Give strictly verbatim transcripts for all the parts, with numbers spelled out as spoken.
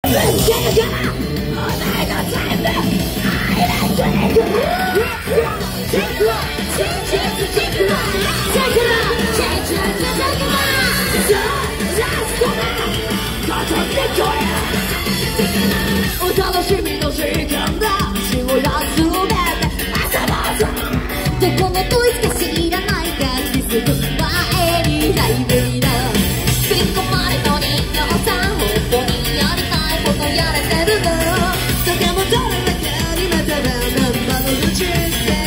お楽しみの時間だ。足を休めて遊ぼうぞ。どこもといつか知らないが気づく前にライブにな吸い込まれた人形さん、本当にやりたいことやれてるの。とてもどれだけにまたは何度も口して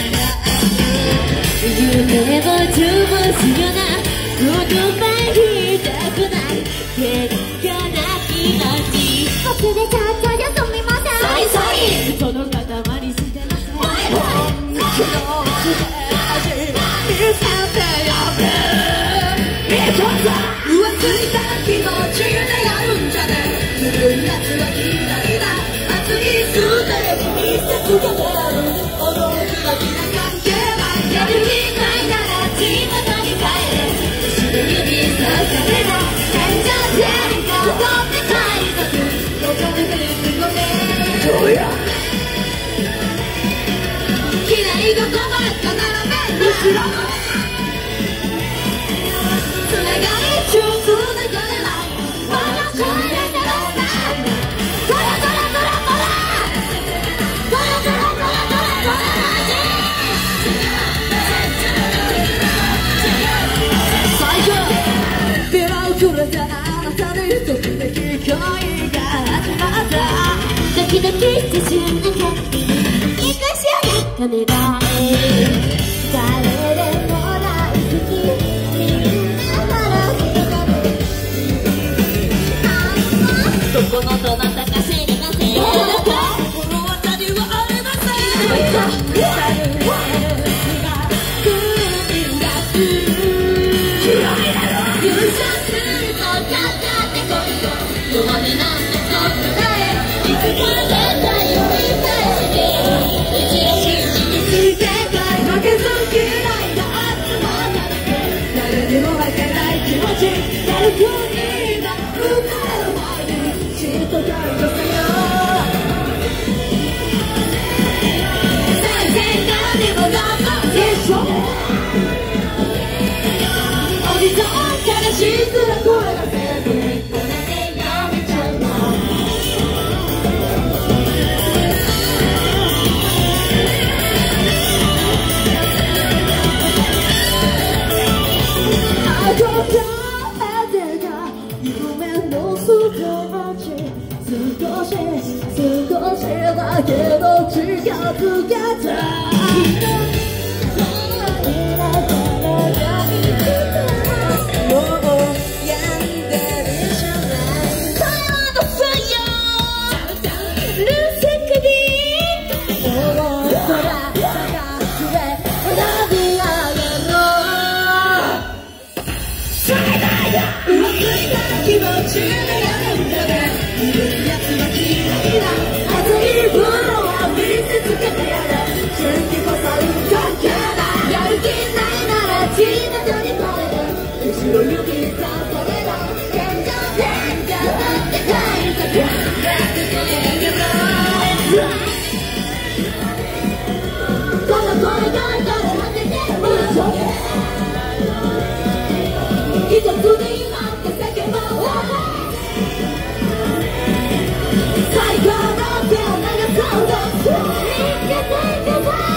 夢を潰すような言葉言いたくない結果な気持ち忘れちゃったよすみません。ソリソリその塊にしてません。本気の味見せてやる。いくぞ浮ついた気持ちでやるんじゃねえ。ずるいやつは左だ。熱いステージ見せつけてやる。驚きが気が関係ないやる気ないなら地元に帰れ。指さされた天井でりが飛んで帰りたくどこで来るのね。どうやきれい事ばっか並べ後ろつながり中つながれないまだこれでロスタートラトラトラトラトラトラトラトラトラ最初ビラをくれたあなたにときめき恋が始まった。ドキドキした瞬間行くしようカメラへ誰でも大好きみんな話すどこのどなたか知りません。どなたこの辺りはありません。許さずとかかってこいと弱音なんてそこだえいつか絶対を見せて一度信じて世界負けず嫌いが集まっただけ誰にも負けない気持ちやる気になるから前にしっと解除せよ。先生からでも頑張ってしょおじさん悲しいくら声が全部これでやめちゃうの。憧れてた夢のステージ少し少しだけど近づけた気持ちでやるんだね。いるやつは嫌いだ。熱い風呂は見せつけてやる。春季こそ関係ない。やる気ないなら地元に帰る。後ろ指さされた天井天井だって帰りたくなってこれがライブこの声が誰なんてても一つで今って叫ぼう最高の手を流そうと見つけてくださ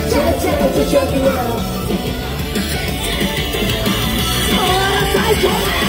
い。